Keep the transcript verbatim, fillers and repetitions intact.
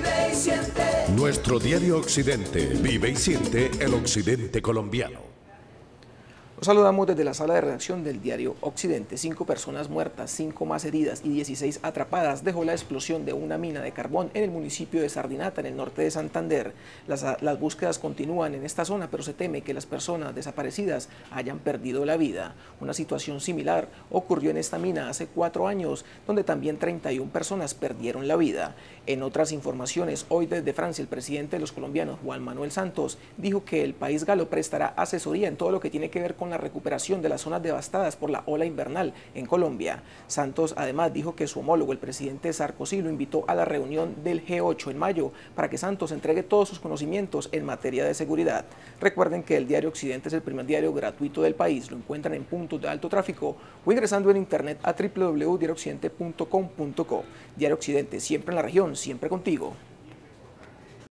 vive y siente. Nuestro diario Occidente, vive y siente el occidente colombiano. Los saludamos desde la sala de redacción del diario Occidente. Cinco personas muertas, cinco más heridas y dieciséis atrapadas dejó la explosión de una mina de carbón en el municipio de Sardinata, en el norte de Santander. Las, las búsquedas continúan en esta zona, pero se teme que las personas desaparecidas hayan perdido la vida. Una situación similar ocurrió en esta mina hace cuatro años, donde también treinta y una personas perdieron la vida. En otras informaciones, hoy desde Francia, el presidente de los colombianos, Juan Manuel Santos, dijo que el país galo prestará asesoría en todo lo que tiene que ver con la recuperación de las zonas devastadas por la ola invernal en Colombia. Santos además dijo que su homólogo, el presidente Sarkozy, lo invitó a la reunión del G ocho en mayo para que Santos entregue todos sus conocimientos en materia de seguridad. Recuerden que el diario Occidente es el primer diario gratuito del país. Lo encuentran en puntos de alto tráfico o ingresando en internet a w w w punto diario occidente punto com punto co. Diario Occidente, siempre en la región, siempre contigo.